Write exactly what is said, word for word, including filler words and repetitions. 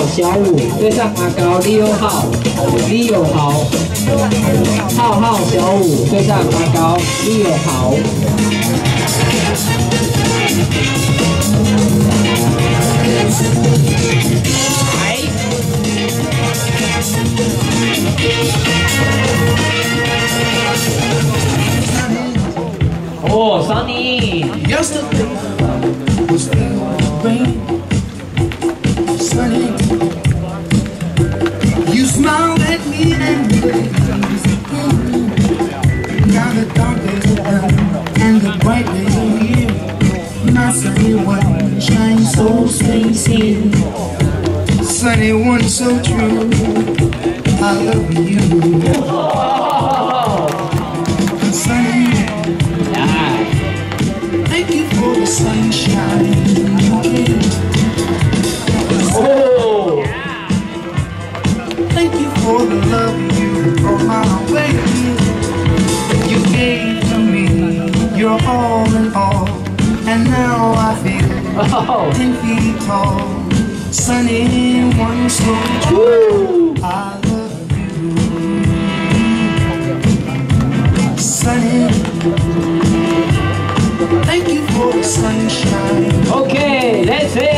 小五对上阿高 Leo 号 Leo 豪，浩浩小五对上阿高 Leo 豪。来，哦 ，Sunny。 Sunny, you smiled at me and now the dark days are done and the bright days are here. My sunny one shines so sincere. Sunny one so true. I love you. Sunny, thank you for the sunshine you gave. Oh! Thank you for the love you brought my way. You gave to me your all in all, and now I feel Oh. ten feet tall. Sunny one so true. I love you. Sunny, thank you for the sunshine. Okay, that's it.